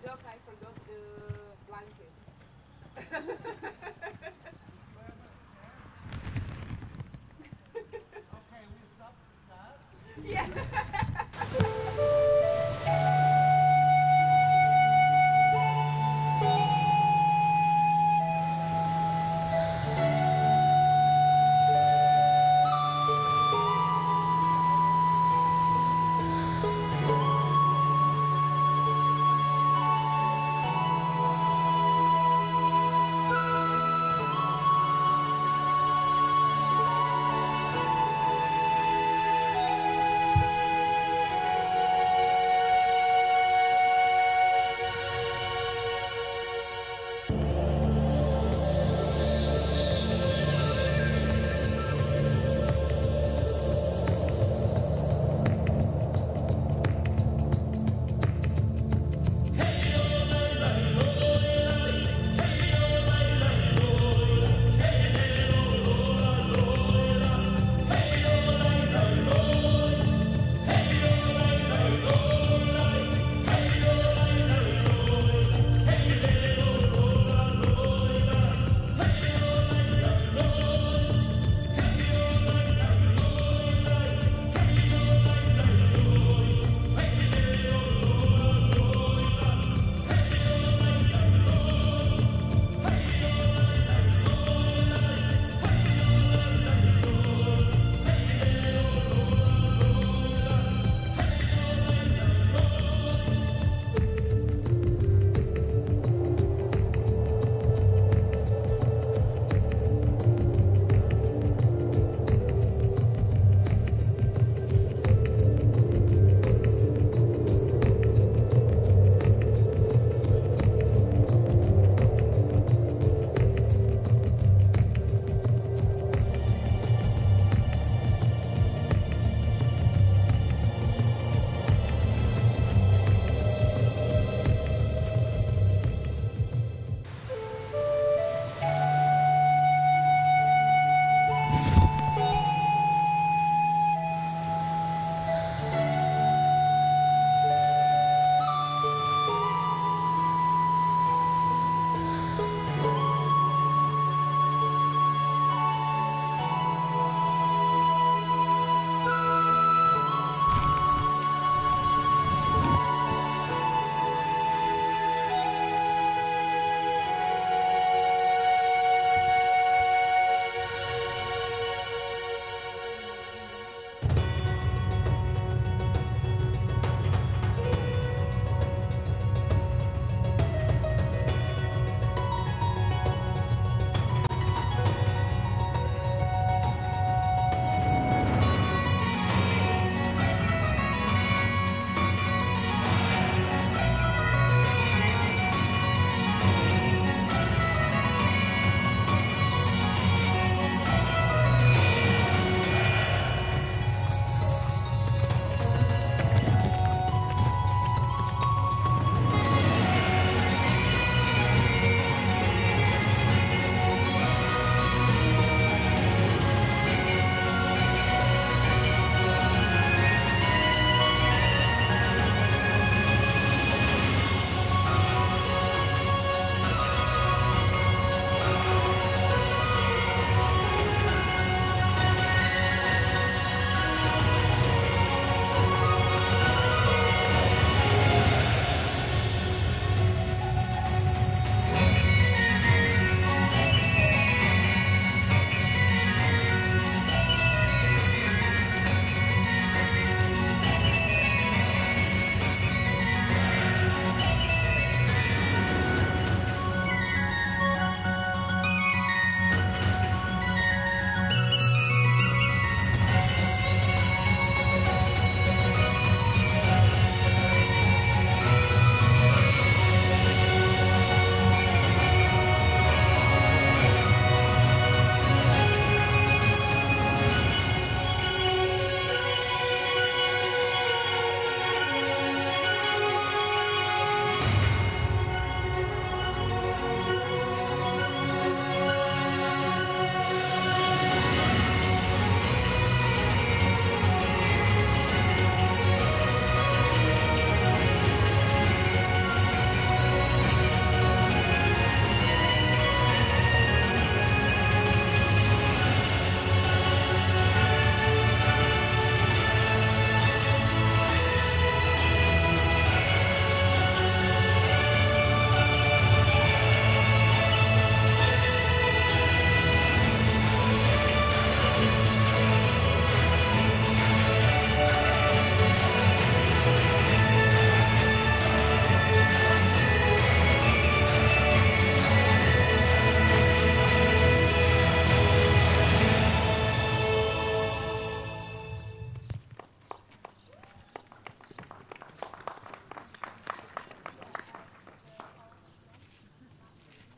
dog I forgot blanket. Yeah.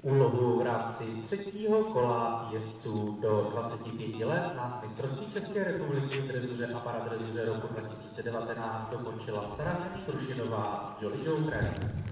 Úlohu v rámci třetího kola jezdců do 25 let na mistrovství České republiky v drezuře a paradrezuře roku 2019 dokončila Sara Krušinová Jolly Joker.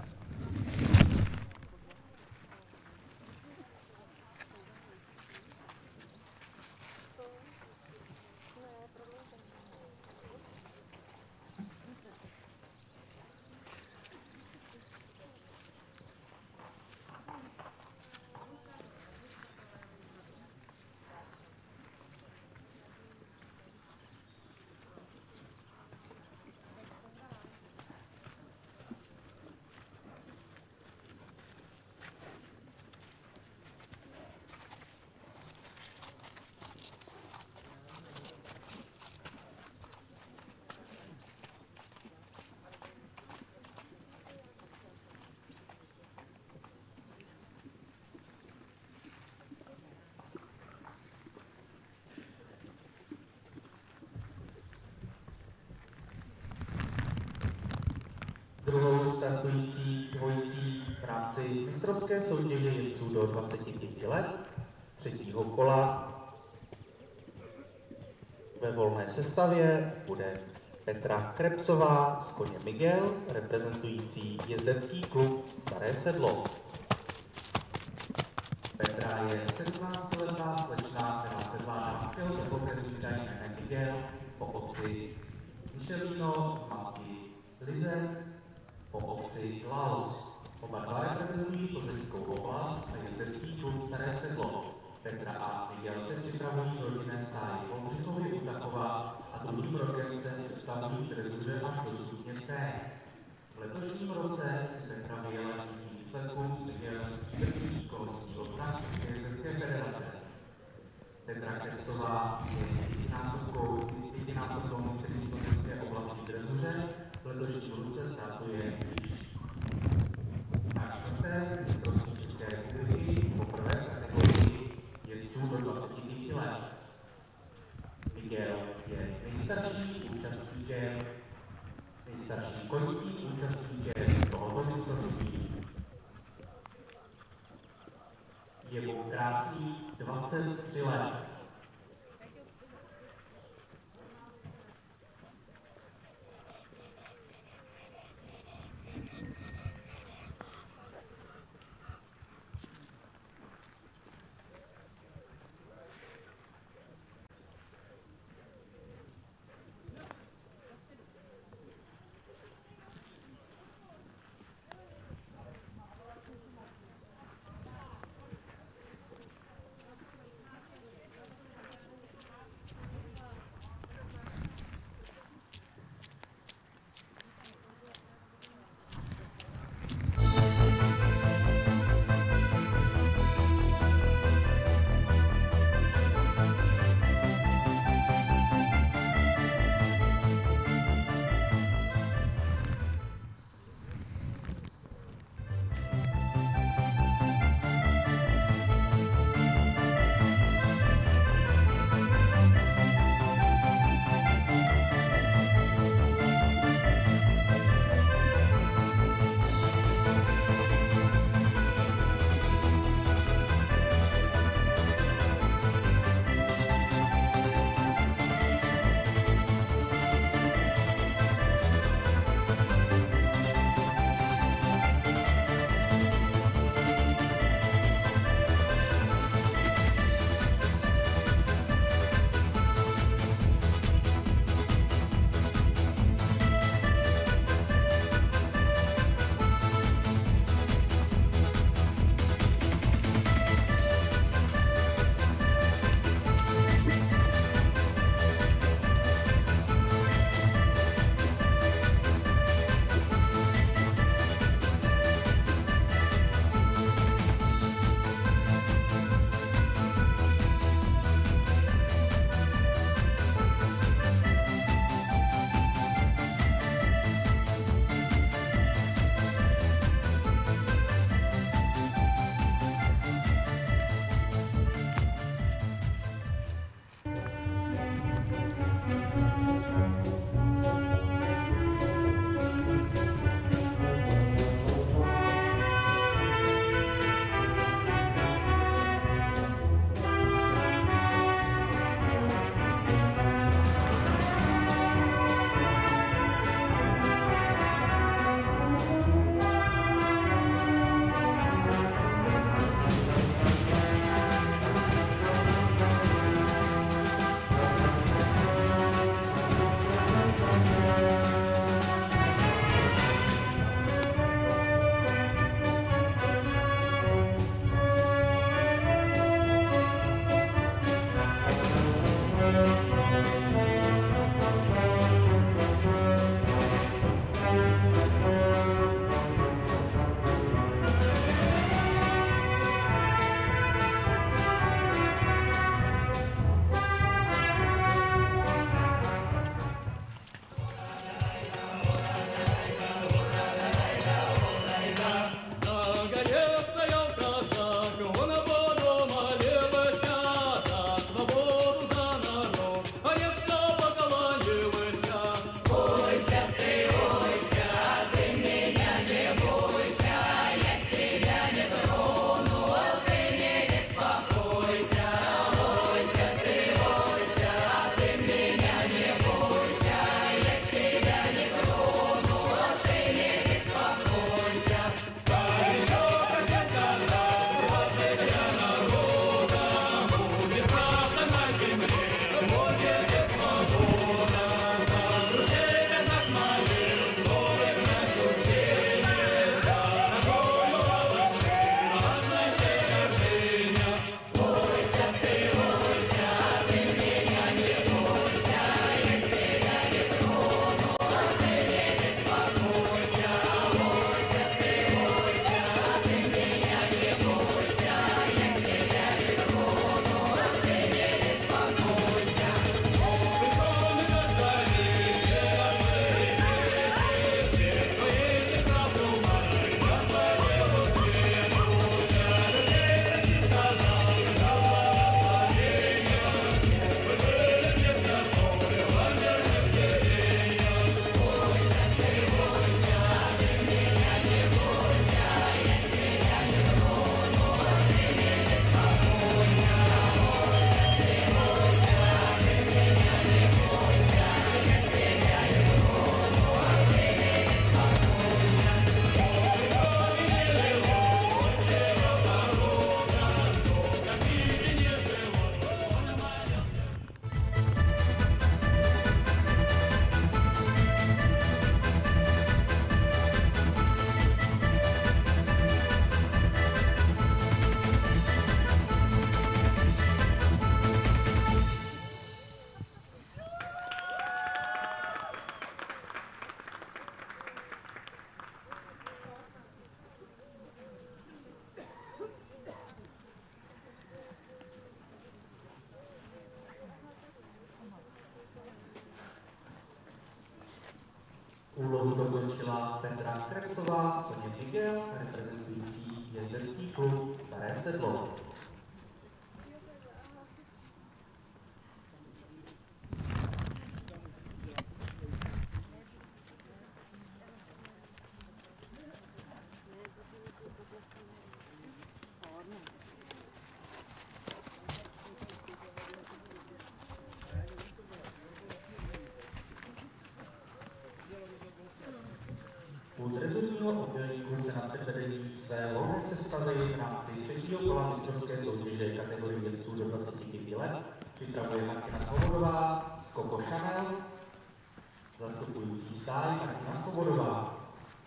Druhou startující dvojicí v rámci mistrovské soutěže jezdců do 25 let třetího kola ve volné sestavě bude Petra Krepsová z koně Miguel, reprezentující jezdecký klub Staré Sedlo. Petra je 17letá slečna, která se zvládá skvěl nepokrytý jménem Miguel po otci Michelino z matky Lize, po obci Laos. Oba dva reprezentují plzeňskou oblast a jezdecký klub Staré Sedlo. Petra a Miguel se připravují do rodinné stáje v Oldřichově u Takova a druhým rokem se představují v drezuře až do stupně T. V letošním roce si Petra vyjela díky výsledkům s Miguelem čtvrtý kolosní odznak České jezdecké federace. Petra Krepsová je pětinásobkou mistryní plzeňské oblasti v drezuře. V letošním roce startuje již na čtvrté mistrovství České republiky poprvé v kategorii jezdců do 25 let. Miguel je nejstarším koňským účastníkem tohoto mistrovství. Je mu krásných 23 let. vítězila Petra Krepsová z koně Miguel, reprezentující jezdecký klub Staré Sedlo. U drezurního oddělníku se na předvedení své volné sestavy v rámci třetího kola mistrovské soutěže kategorii jezdců do 25 let připravuje Martina Svobodová z Coco Chanel, zastupující stáj Martina Svobodová.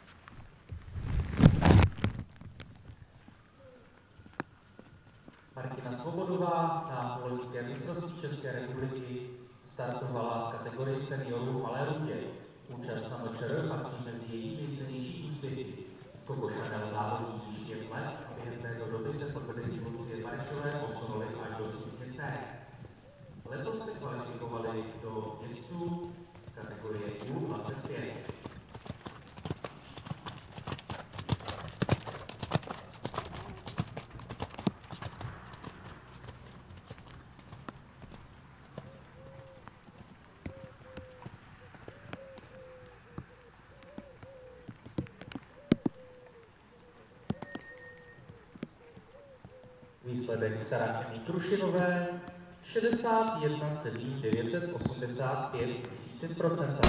Martina Svobodová na loňském mistrovství České republiky startovala v kategorii seniorů malé rudě. Účast na MČR patří mezi její nejcennější úspěchy. Z Coco Chanel závodí již 5 let a během této doby se pod vedením Lucie Marešové posunuli až do stupně T. Letos se kvalifikovali do jezdců kategorie U25. Výsledek Sarah Krušinové 61,985 %.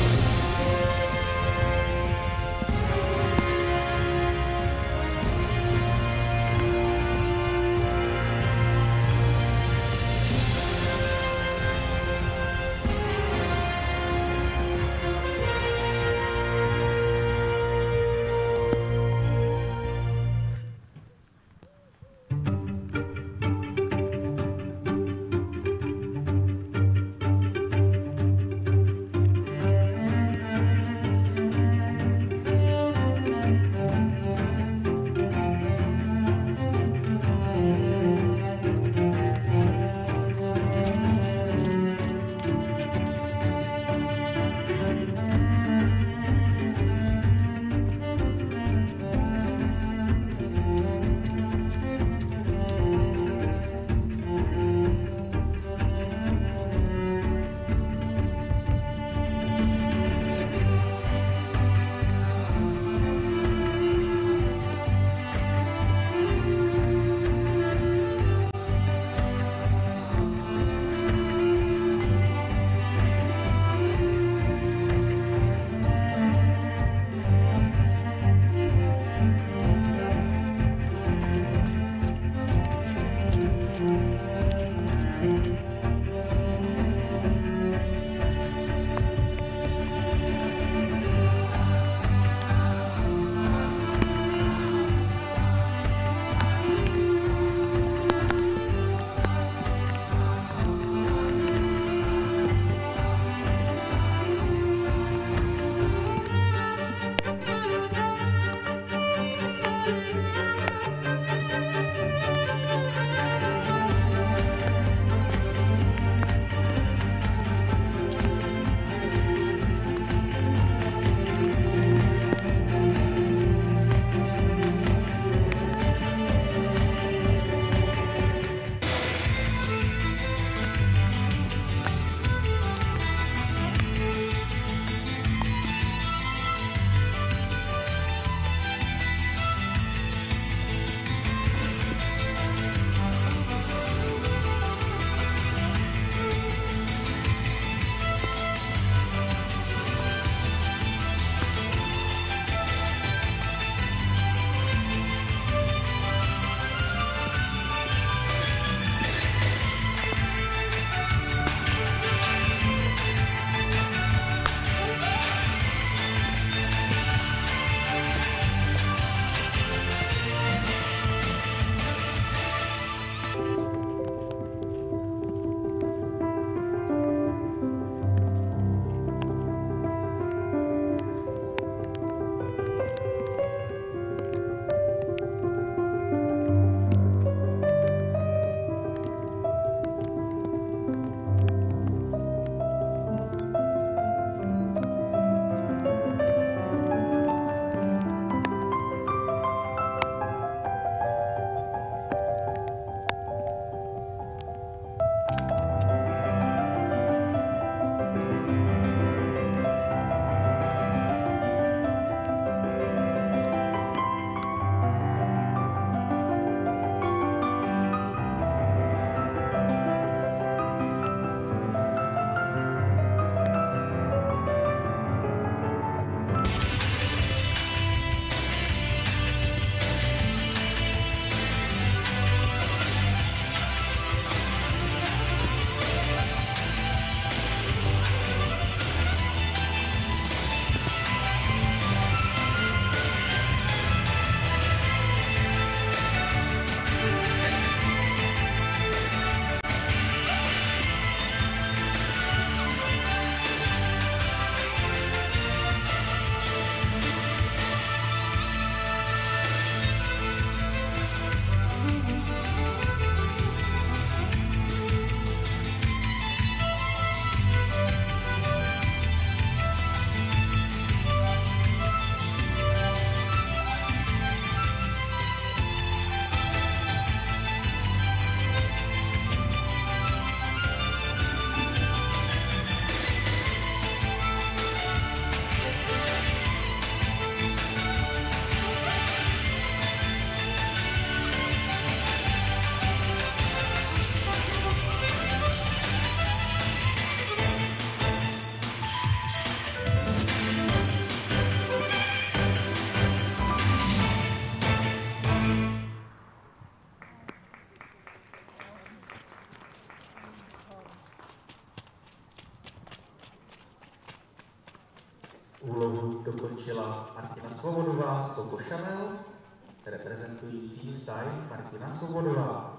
skončila Martina Svobodová z Coco Chanel, reprezentující style Martina Svobodová.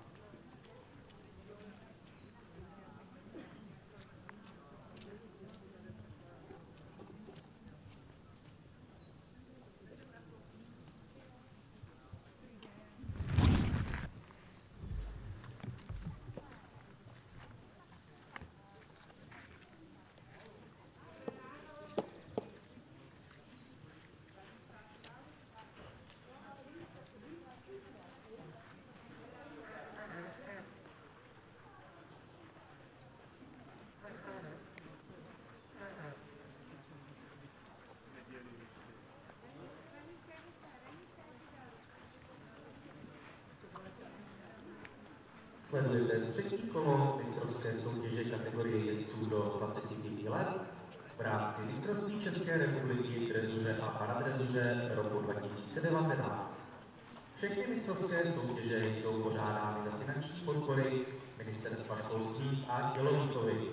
Sledujete třetí kolo mistrovské soutěže kategorie jezdců do 25 let v rámci mistrovství České republiky v drezuře a paradrezuře roku 2019. Všechny mistrovské soutěže jsou pořádány za finanční podpory Ministerstva školství a tělovýchovy.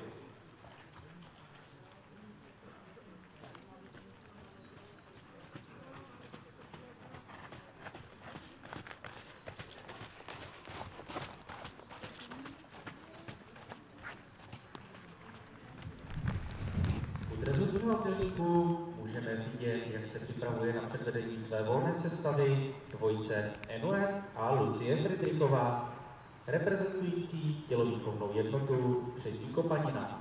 Drezurního dělníku můžeme vidět, jak se připravuje na předvedení své volné sestavy dvojice Enue a Lucie Friedrichová, reprezentující tělovýchovnou jednotu Třetí Kopanina.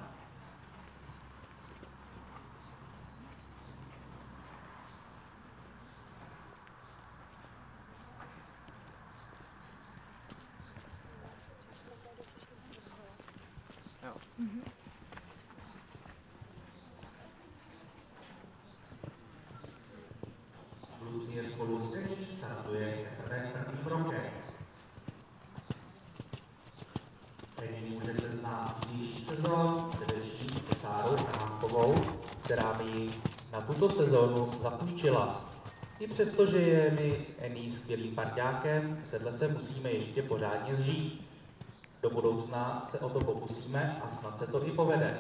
Lucie spolu s Ení startuje prvním rokem. Ení můžete znát dřívější sezón, především se Sárou Hankovou, která mi na tuto sezónu zapůjčila. I přesto, že je mi Ení skvělým parťákem, sedle se musíme ještě pořádně zžít. Do budoucna se o to pokusíme a snad se to i povede.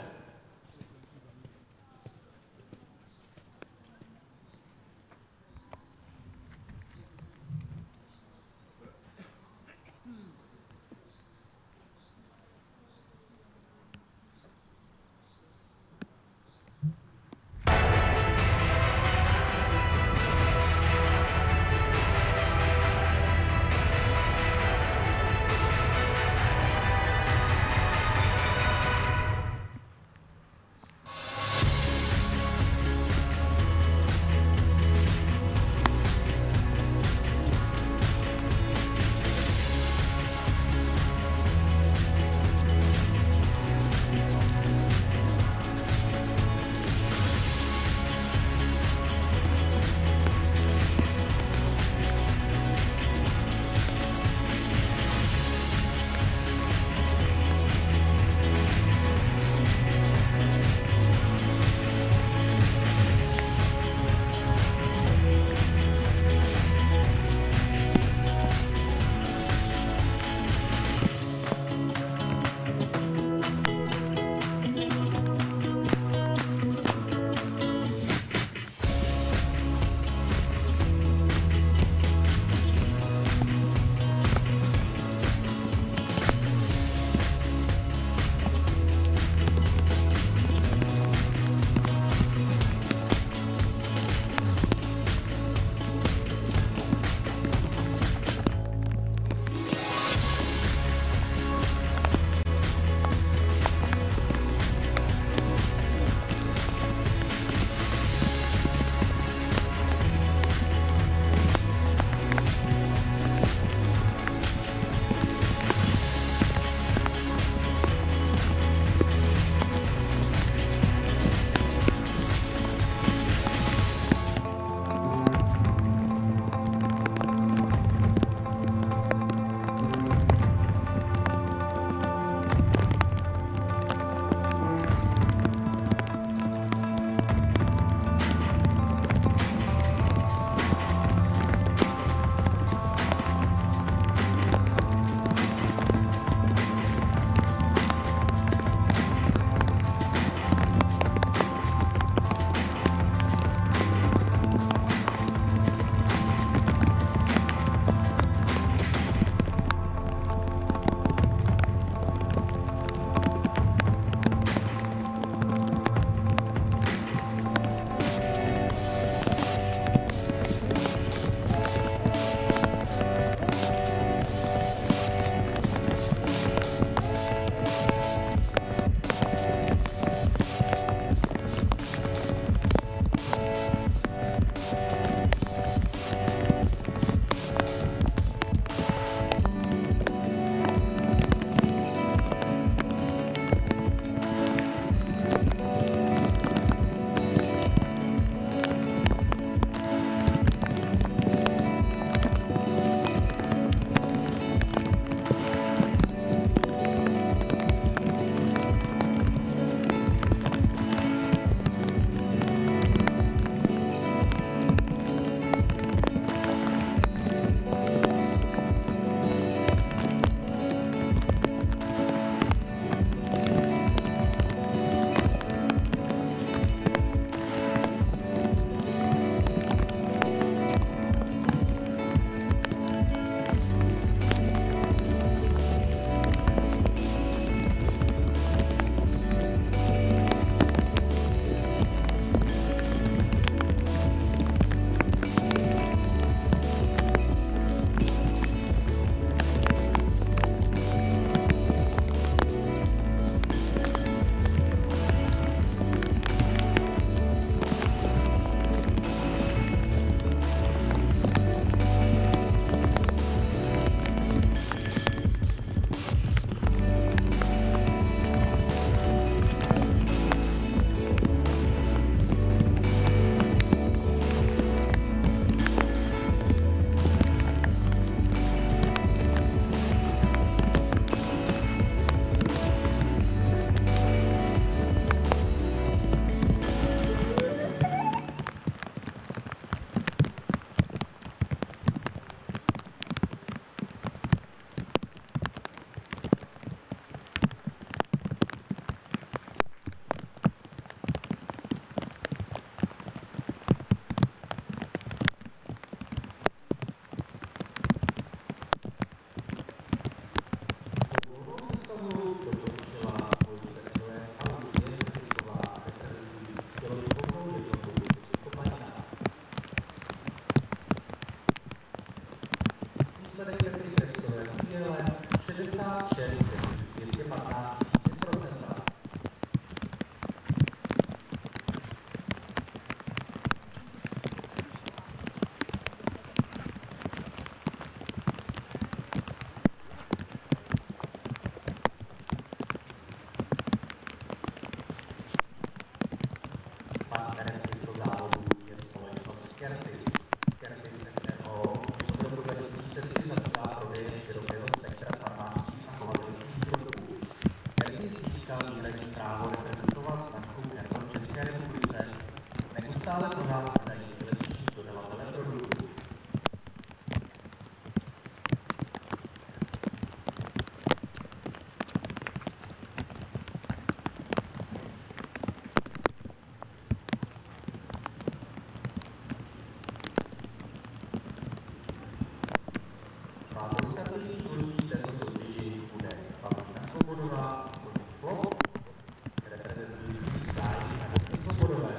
Výsledek Petry Krejcové z Bíle 66 215 000%. Partnerem těchto závodů je společnost Kertis. Kertis SRO od roku 2003 zabývá prodejem širokého spektra farmářských a chovatelských produktů. Kertis získal výhradní právo reprezentovat značku Kerton v České republice. Neustále pořád hledají lepší dodavatele produktů. Startující dvojicí této soutěži bude Pavlína Svobodová z Koní Flop, reprezentující zájmy Anny Svobodové.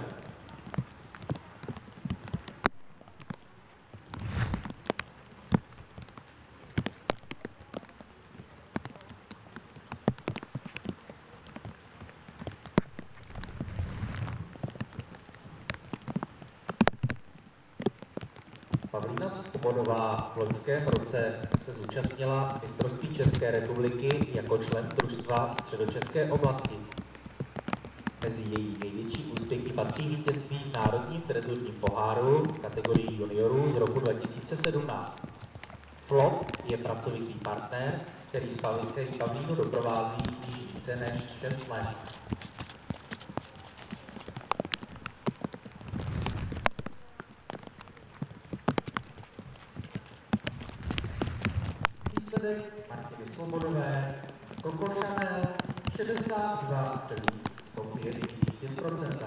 Pavlína Svobodová v loňském roce se zúčastnila mistrovství České republiky jako člen družstva Středočeské oblasti. Mezi její největší úspěchy patří vítězství v Národním trezorním poháru v kategorii juniorů z roku 2017. Flop je pracovitý partner, který Pavlínu doprovází již více než 6 let. Výsledek Martiny Svobodové z Coco Chanel 62,105 000%.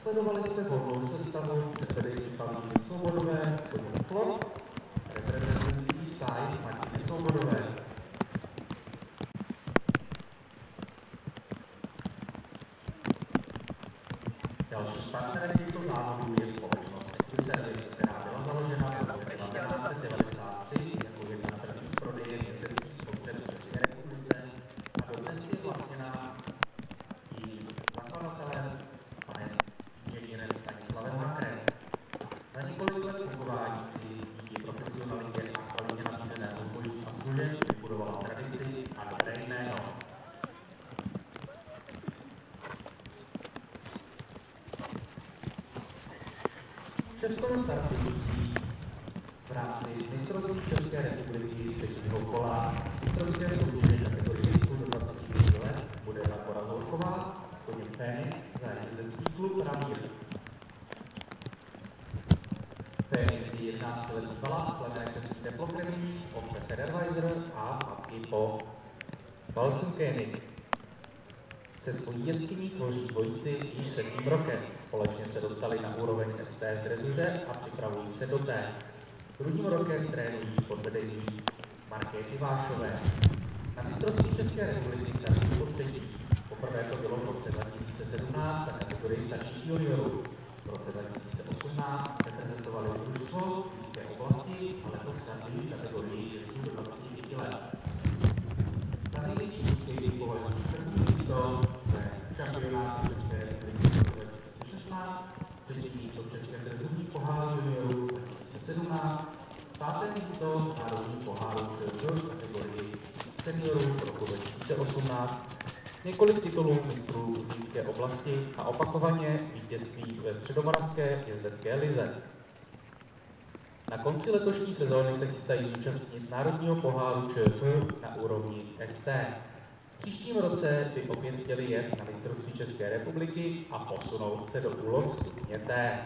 Sledovali jste volnou sestavu před vedením Pavlíny Svobodové z Koněm Flot, reprezentující stáj Martiny Svobodové. Dalším partnerem těchto závodů je společnost Equiservice, která byla založena v roce 1993 jako jedna z prvních prodejen jezdeckých potřeb v České republice a dodnes je vlastněna jejím zakladatelem, panem inženýrem Stanislavem Hakrem. Za několik let fungování si díky profesionalitě a kvalitě nabízeného zboží a služeb vybudovala tradici a dobré jméno. Českou startující v rámci mistrovství České republiky třetího kola mistrovské soutěže kategorie 10 do 25 let bude Barbora Zorková s koněm Fénix za jezdecký klub Ramír. Fénix je 11letý valák plené české plokrevní z obce Federweiser a matky po Walzenkönig. Se svojí jeskyní tvoří dvojici již 7. rokem. Společně se dostali na úroveň ST v drezuře a připravují se do té. Druhým rokem trénují pod vedením Markéty Vášové. Na mistrovství České republiky startují po třetí. Poprvé to bylo v roce 2017 na kategorii starších juniorů. V roce 2018 reprezentovali družstvo v České oblasti a letos startují v kategorii jezdců do 25 let. Za největší úspěchy považují první místo v šampionátu České republiky 2016, třetí místo v Českém drezurním poháru juniorů 2017, páté místo v národním poháru v kategorii seniorů roku 2018, několik titulů mistrů z Zlínské oblasti a opakovaně vítězství ve středomoravské jezdecké lize. Na konci letošní sezóny se chystají zúčastnit národního poháru ČF na úrovni ST. V příštím roce by opět chtěli jet na mistrovství České republiky a posunout se do úloh stupně T.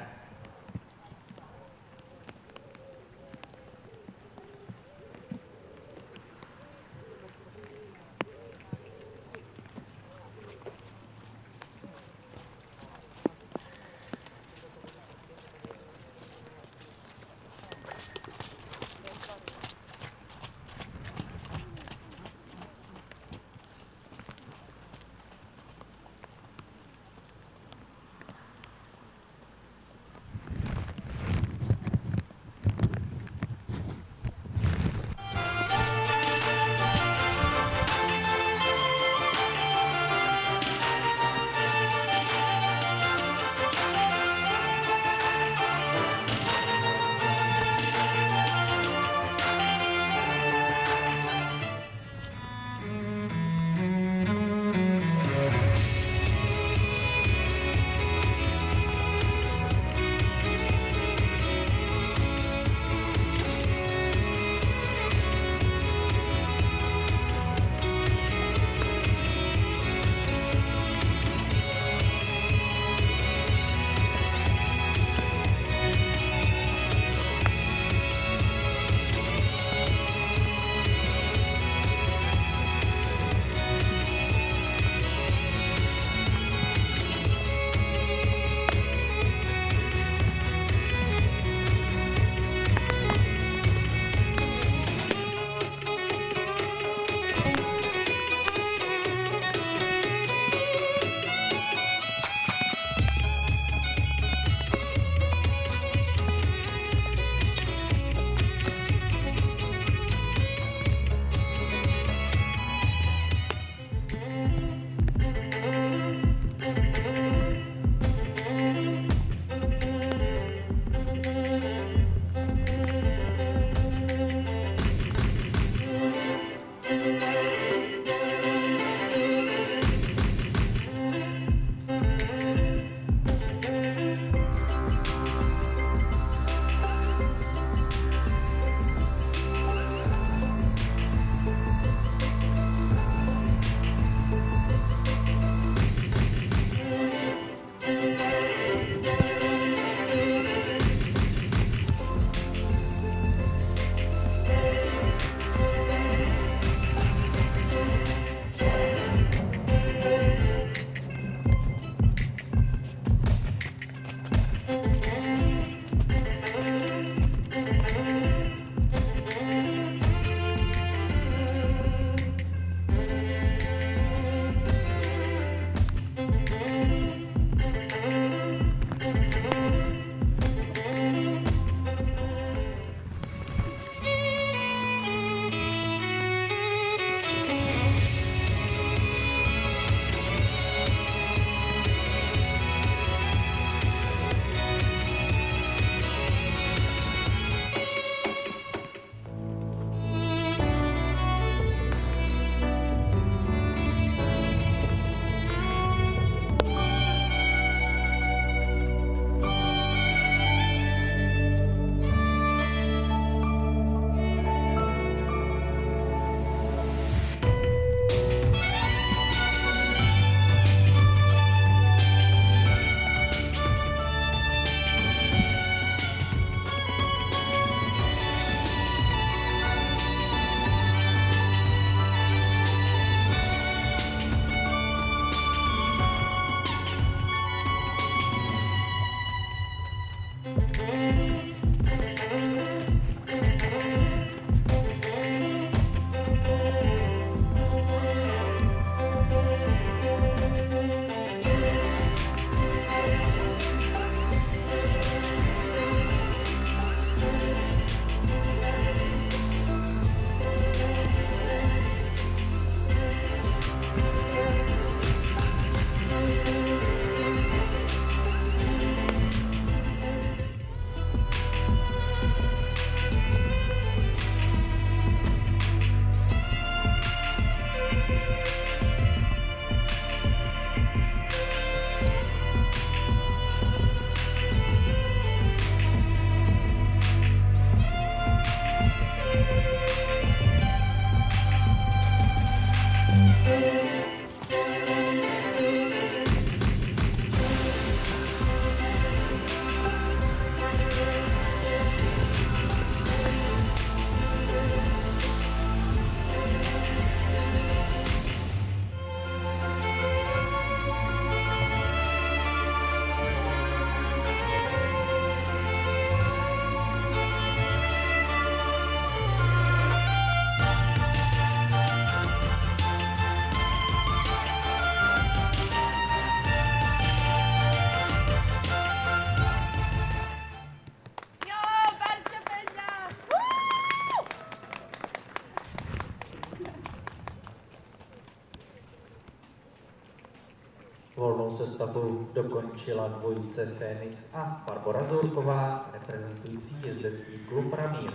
volnou sestavu dokončila dvojice Fénix a Barbora Zourková, reprezentující jezdecký klub Ramír.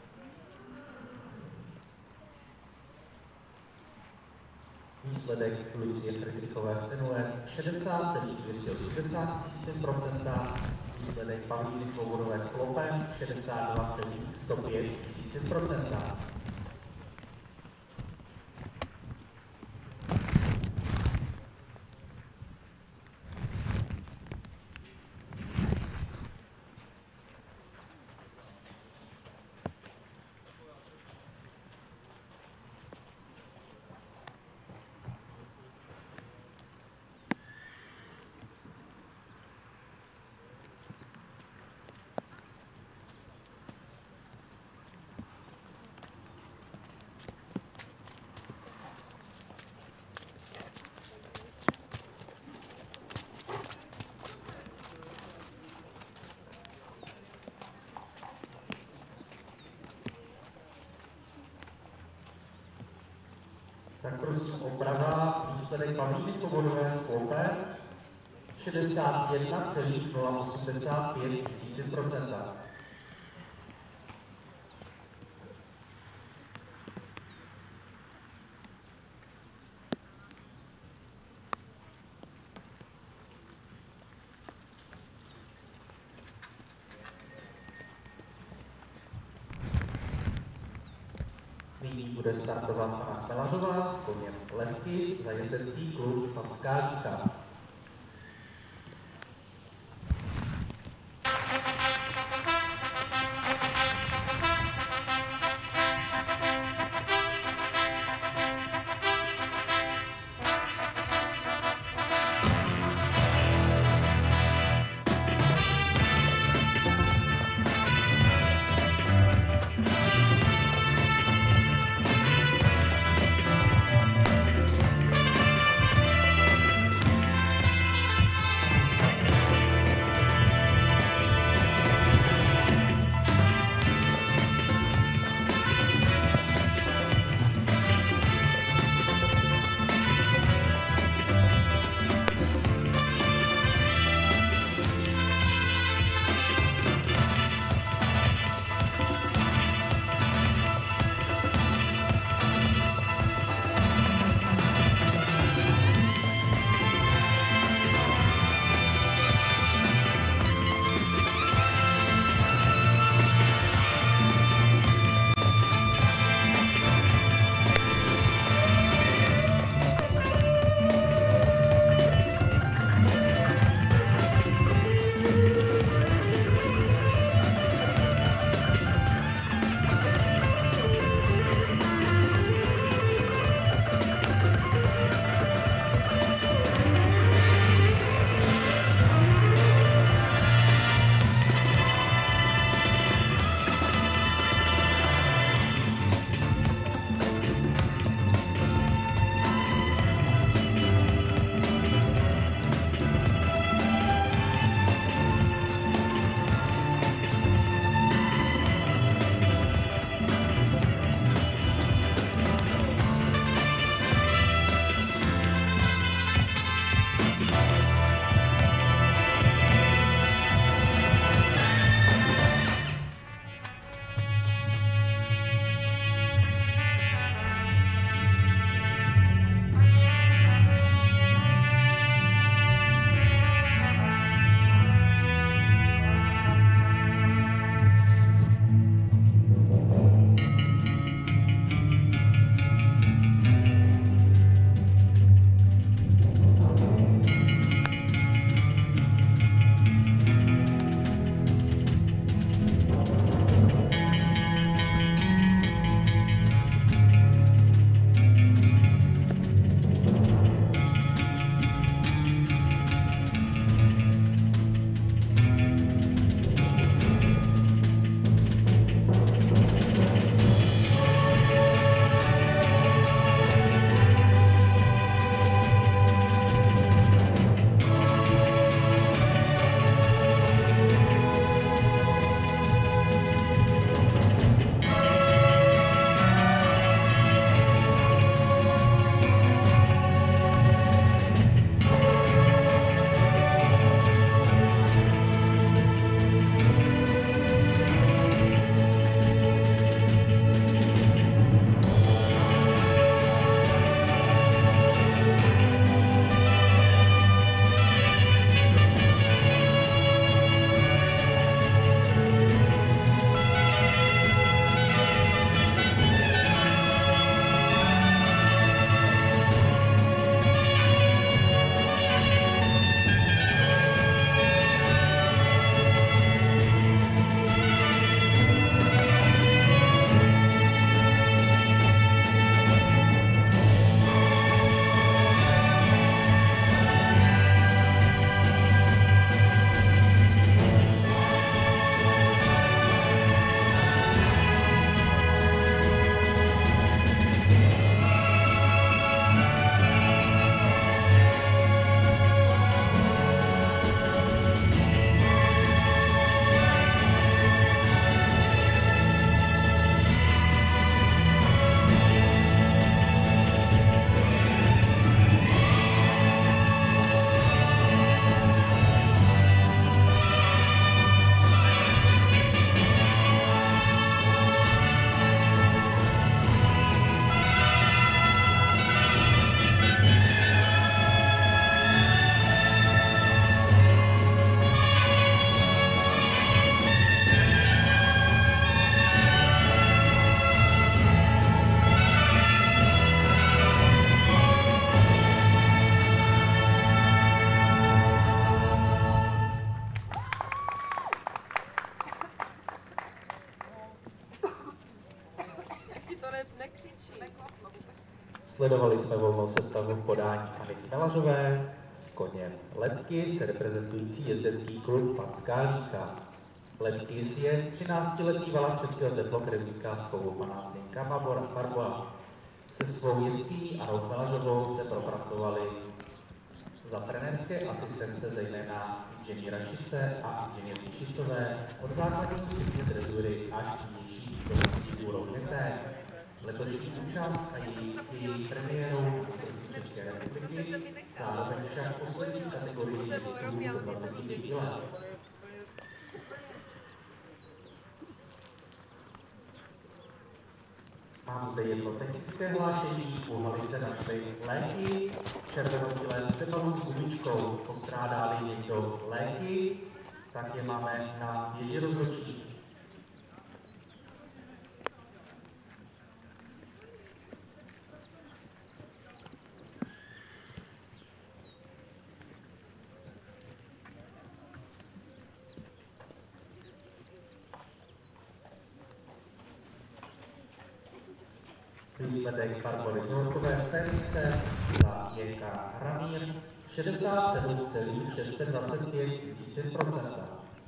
Výsledek Lucie Friedrichové Stenue 60,280 %, výsledek Pavlíny Svobodové Sklope 62,105 %. Tak prosím oprava, výsledek Pavlíny Svobodové Sklope 61,085 %. Nyní bude startovat Anna Pelařová s koněm Lehky za jezdecký klub Panská Řícha. nekřičí. Sledovali jsme volnou sestavu v podání Aniky Melařové s koněm Letkis, reprezentující jezdecký klub Panská Líka. Letkis je 13letý valaš českého teplokrevníka z chovu pana Zdeňka Barboa. Se svou jezdkyní Anou Melařovou se propracovali za trenérské asistence zejména inženýra Šice a inženýrky Šistové od základní stupně drezury až nižší výkonnostní úrovně té. Letošní účast a její premiérou v České republiky, zároveň však poslední kategorii jezdců do 25 let. Mám zde jedno technické hlášení, u haly se našly léky, červenobílé přebalu s gumičkou, postrádá-li někdo léky, tak je máme na věži rozhodčí. Výsledek Barbory Zolkové stanice za JK Ramír 67,625%.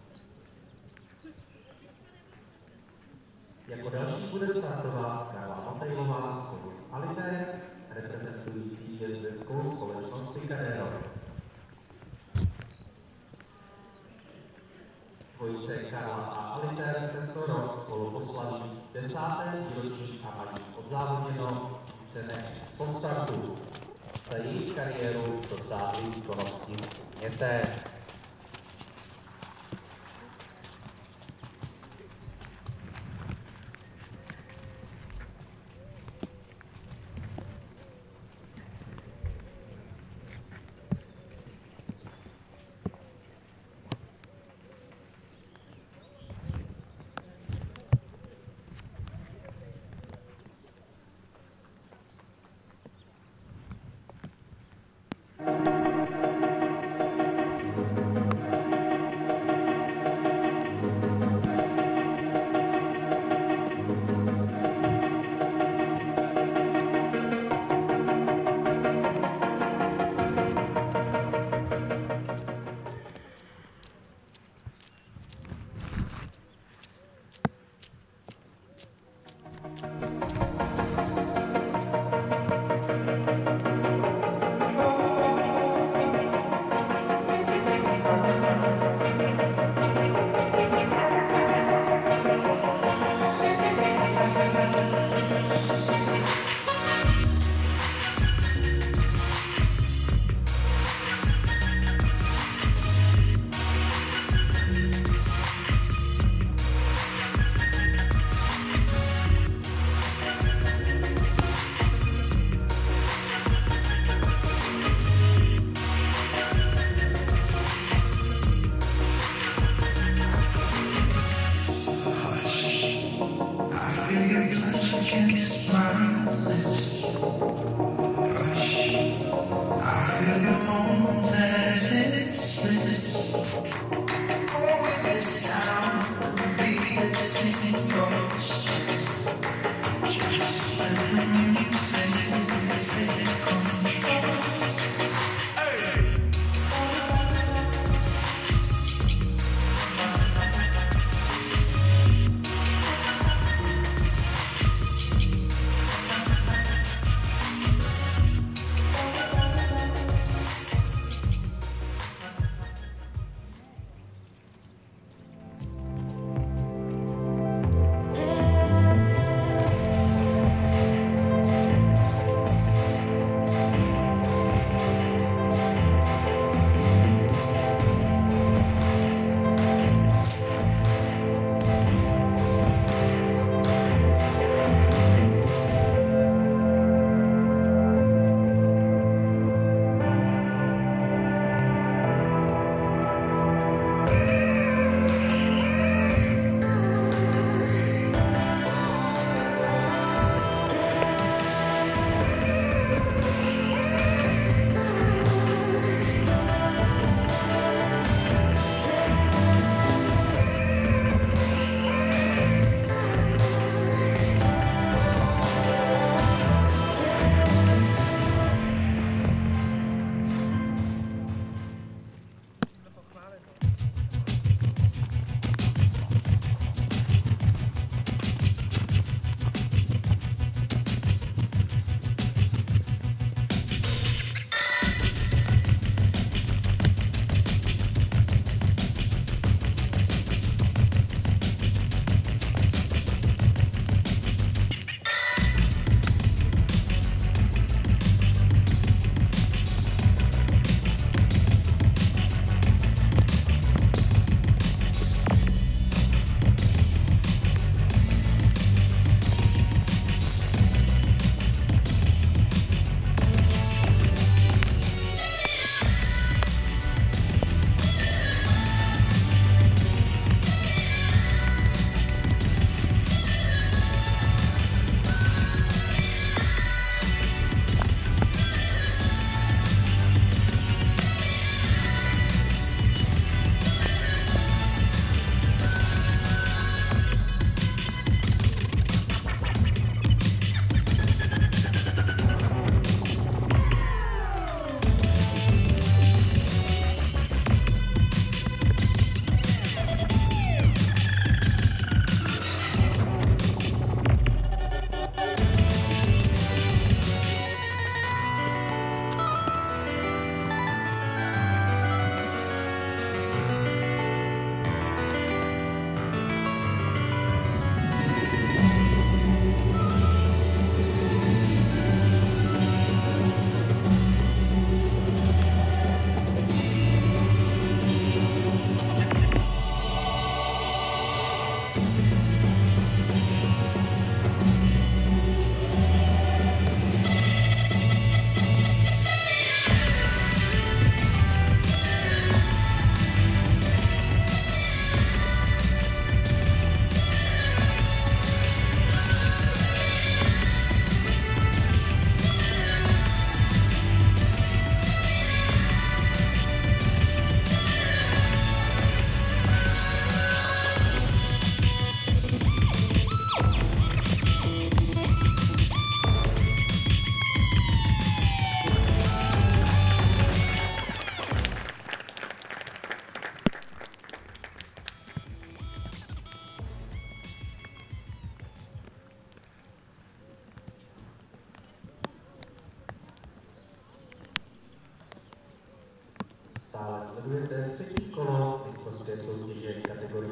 Jako další bude startovat Karla Matejlová z klubu Aliter, reprezentující jezdeckou společnost Picadero. Dvojice Karla a Aliter tento rok spolu poslaví 10. výročí a mají odzávodněno více než 100 startů. Za jejich kariéru dosáhli výkonnosti měté.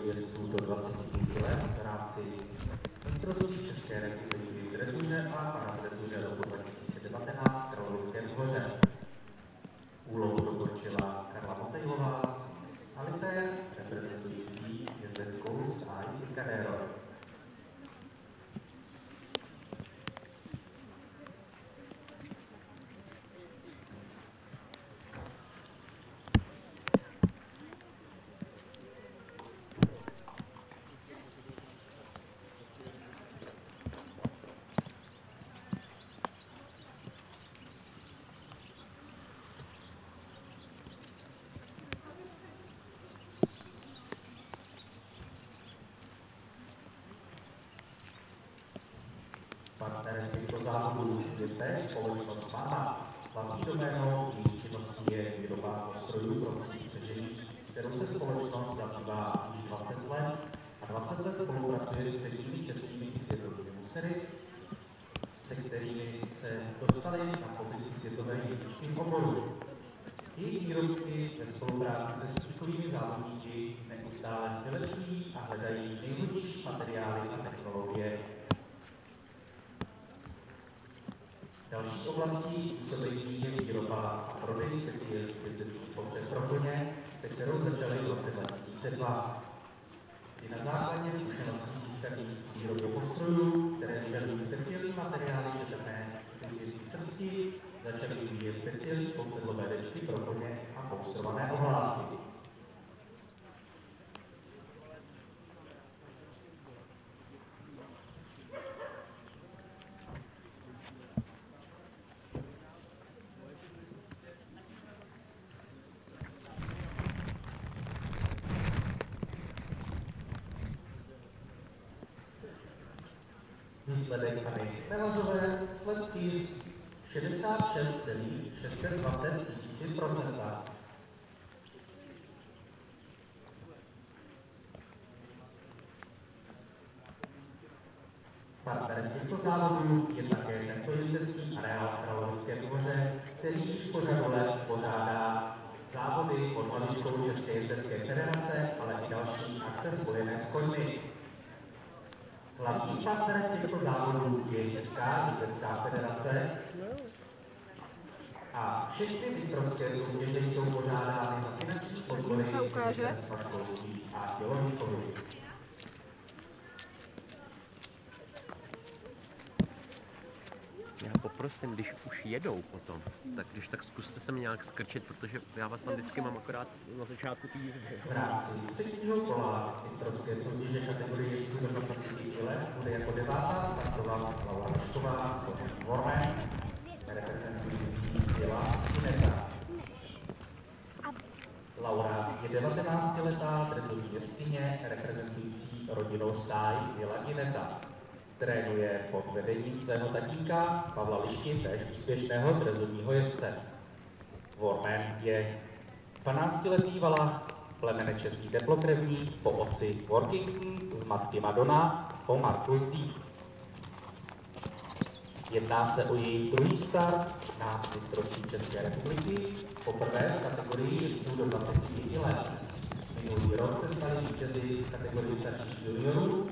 jezdců do 25 let v rámci mistrovství České republiky v dresuře a paradresuře roku 2019 v Kralovickém Dvoře. Úlohu dokončila Karla Motejlová z Alité, reprezentující jezdeckou stáj Picadero. Partnerem těchto závodů je též společnost Panda. Hlavní doménou jejich činností je výroba strojů pro přežení, kterou se společnost zabývá již 20 let a 20 let spolupracuje s předními českými i světovými musery, se kterými se dostali na pozici světové jedničky v oboru. Jejich výrobky ve spolupráci se špičkovými závodníky neustále vylepšují a hledají nejvhodnější materiály a technologie. Další oblastí působení je výroba a prodej speciálních jezdeckých potřeb pro koně, se kterou začaly v roce 2002. I na základě zkušeností získaných z výroby postrojů, které vyžadují speciální materiály šetrné se zvěcí srsti, začaly vyvíjet speciální pousedlové dečky pro koně a poustrované ohlávky. Výsledek Hany Melazové sledky z 66,620%. Partnerem těchto závodů je také tento jezdecký areál v Kralovickém Dvoře, který již po řadu let pořádá závody pod hlavičkou České jezdecké federace, ale i další akce spojené s koňmi. Hlavní partnerem těchto závodů je Česká jezdecká federace a všechny mistrovské soutěže jsou pořádány za finanční podpory Ministerstva školství a tělovýchovy. Já poprosím, když už jedou potom, tak když tak zkuste se mě nějak skrčit, protože já vás tam vždycky mám akorát na začátku té jízdy. V rámci třetího kola mistrovské soutěže kategorie jezdců do 25 let bude jako devátá startovat Laura Vašková z Koněm Vormen, reprezentující Jela Gineta. Laura je 19letá dresovní jezdkyně reprezentující rodinnou stáj Jela Gineta. Trénuje pod vedením svého tatínka Pavla Lišky, též úspěšného dresovního jezdce. Vormen je 12letý valach plemene český teplokrevní po otci Workington z matky Madonna po Marku Zdí. Jedná se o její druhý start na mistrovství České republiky, poprvé v kategorii jezdců do 25 let. Minulý rok se stali vítězi v kategorii starších juniorů.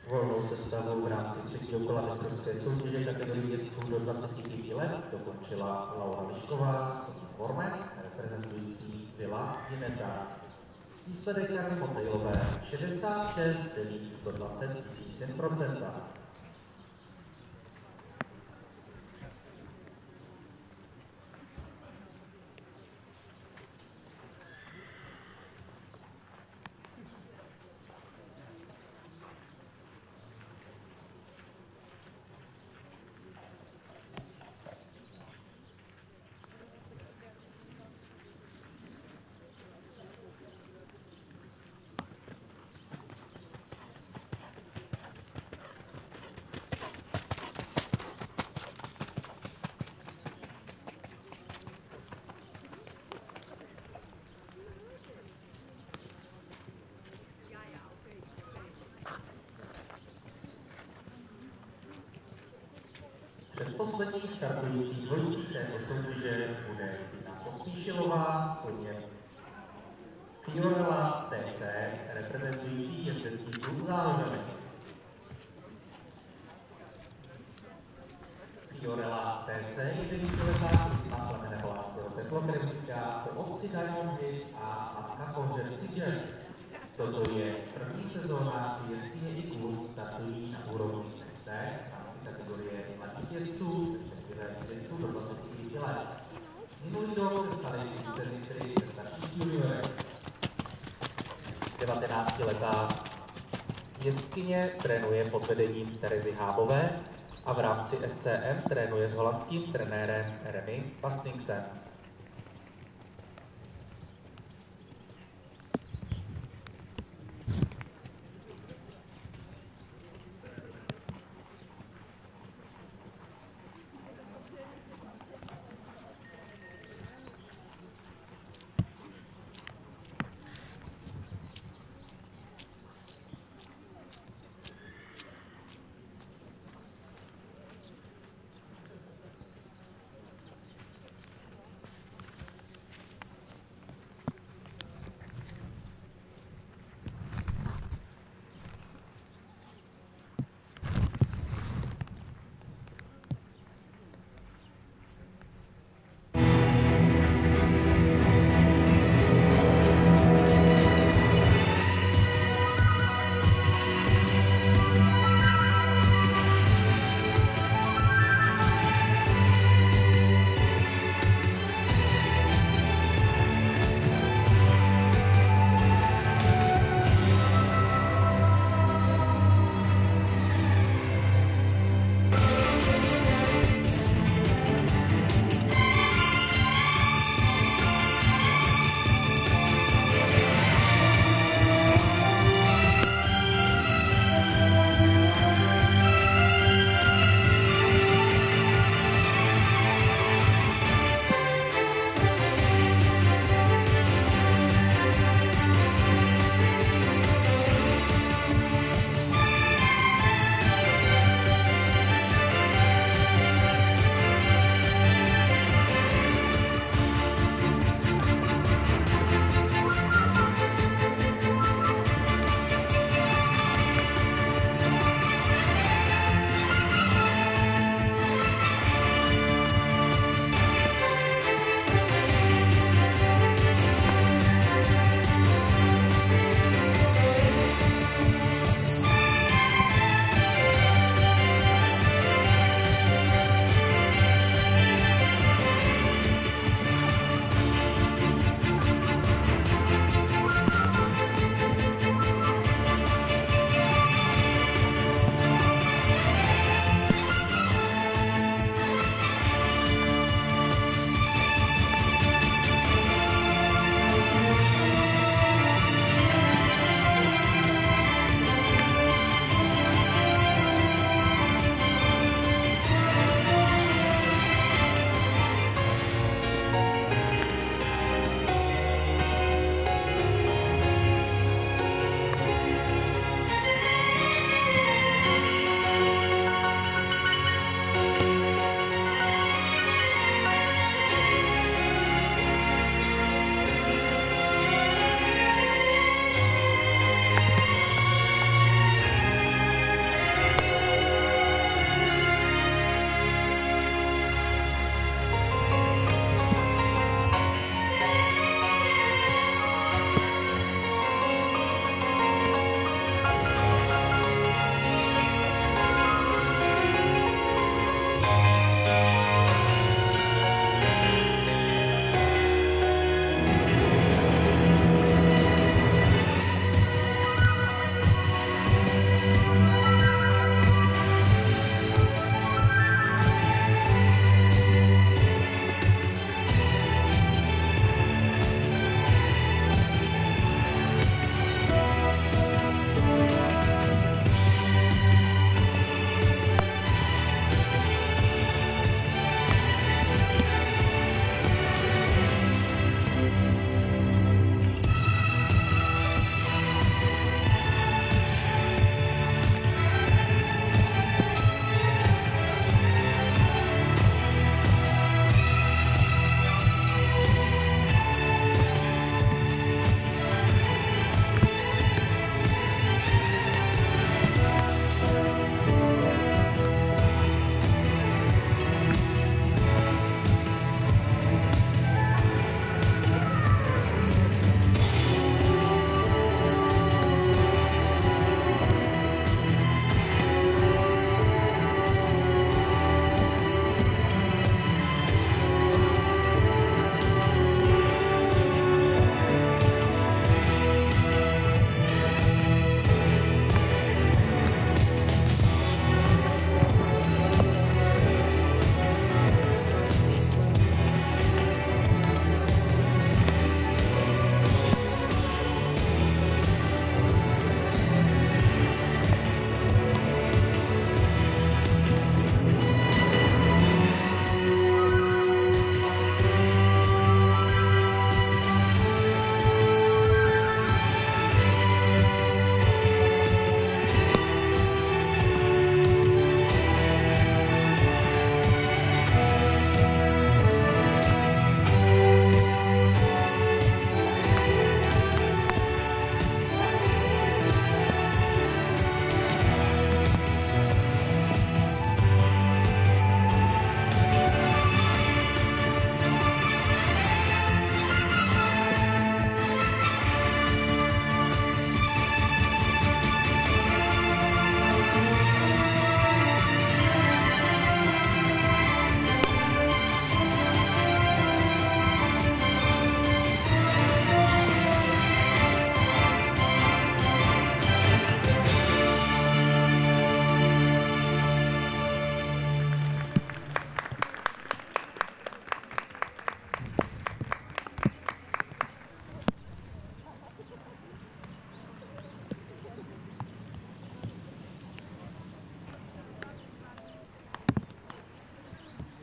Volnou sestavu v rámci třetího kola mistrovské soutěže kategorii jezdců do 25 let dokončila Laura Lišková z Vorme, reprezentující Vila Jineta. Výsledek Karly Motejlové 66,120%. Předposlední startující dvojicí této soutěže bude Tina Pospíšilová s koněm Fiorella TC, reprezentující jezdecký klub Záložany. Fiorella TC je devítiletá družstva plemene Holandského teplokrevníka po obci Diamondhy a matka pohřebci Jazz. Toto je první sezóna, kdy jezdkyně i klub startují na úrovni ST v rámci kategorie mladých jezdců, respektive jezdců do 25 let. Minulý rok se staly více ze starších juniorek. 19letá jezdkyně trénuje pod vedením Terezy Hábové a v rámci SCM trénuje s holandským trenérem Remy Bastingsen.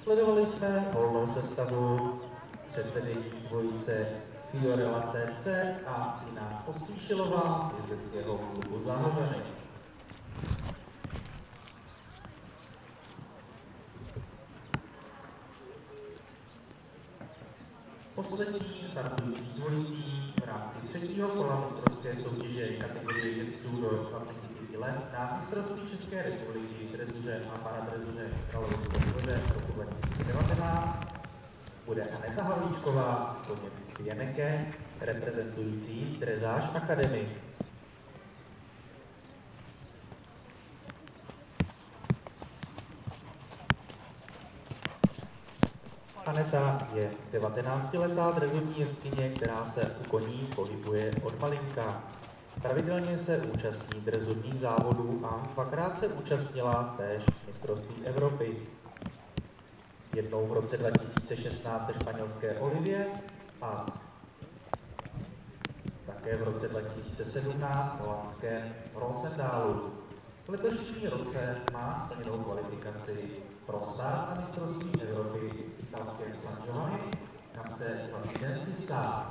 Sledovali jsme volnou sestavu předvedení dvojice Fiorella TC a Tina Pospíšilová z jezdeckého klubu Záhořany. Poslední startující dvojicí v rámci třetího kola mistrovské soutěže kategorie jezdců do 25 let na mistrovství České republiky v drezuře a paradrezuře Královské Vode roku 2019 bude Aneta Havlíčková z koně Jeneke, reprezentující Drezáž Academy. Aneta je 19letá drezurní jezdkyně, která se u koní pohybuje od malinka. Pravidelně se účastní drezurních závodů a dvakrát se účastnila též mistrovství Evropy. Jednou v roce 2016 ve španělské Olivě a také v roce 2017 v holandském Roosendalu. V letošním roce má splněnou kvalifikaci pro start na mistrovství Evropy v italském San Giovanni, kam se za týden chystá.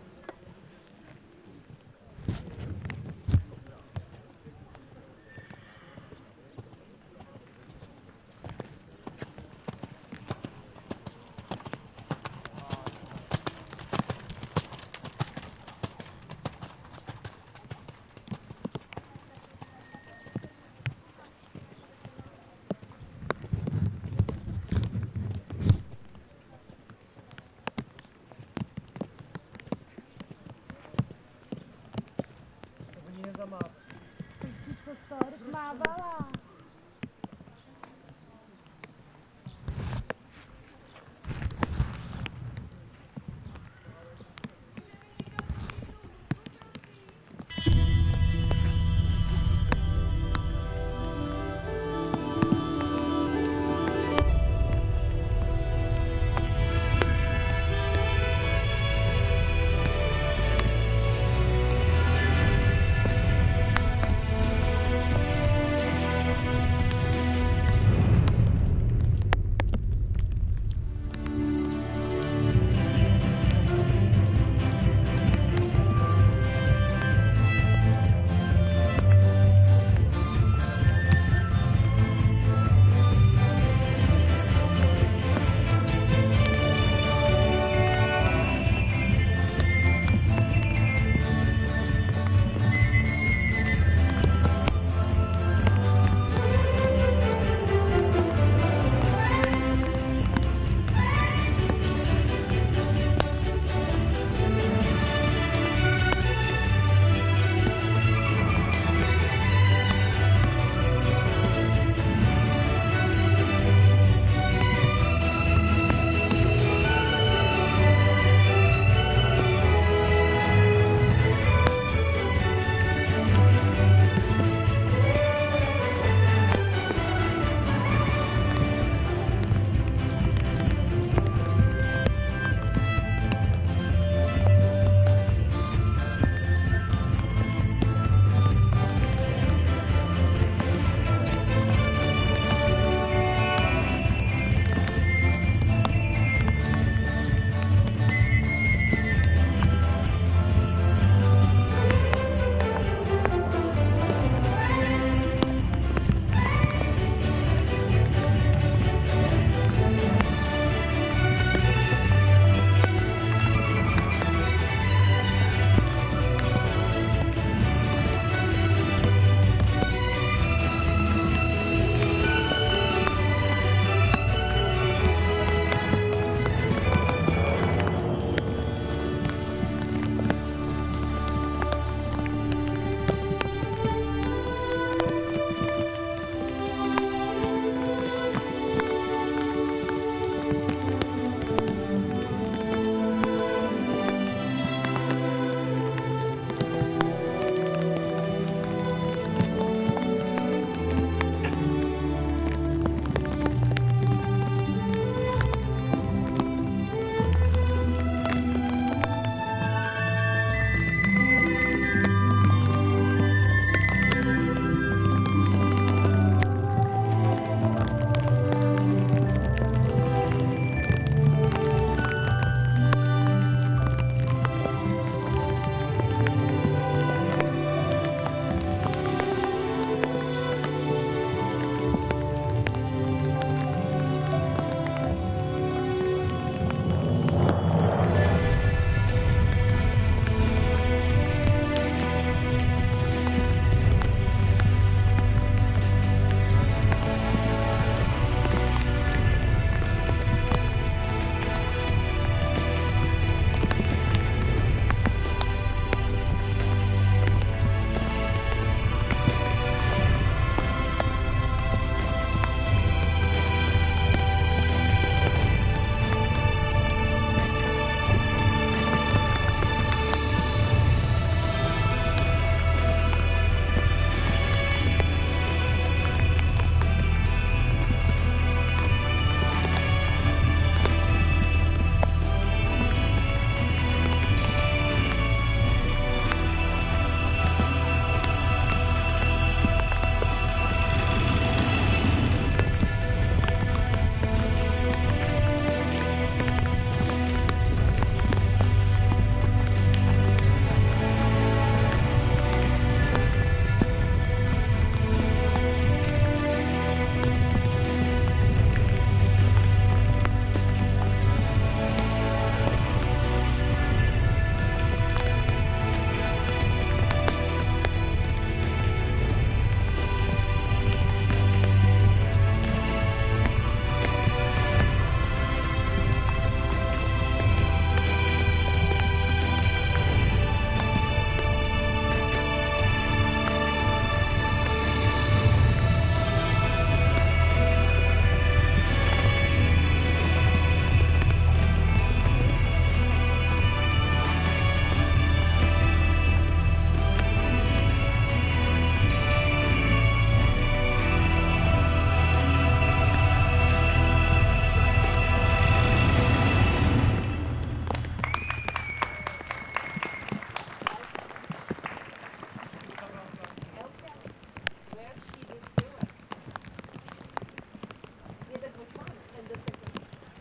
Mávala.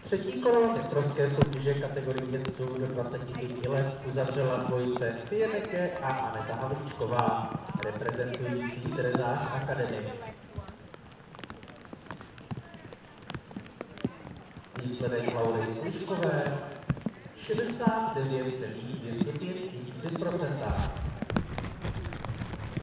Třetí kolo mistrovské soutěže kategorii jezdců do 25 let uzavřela dvojice Pěneke a Aneta Havlíčková, reprezentující Terezáš Academy. Výsledek Laury Kliškové 69,205%.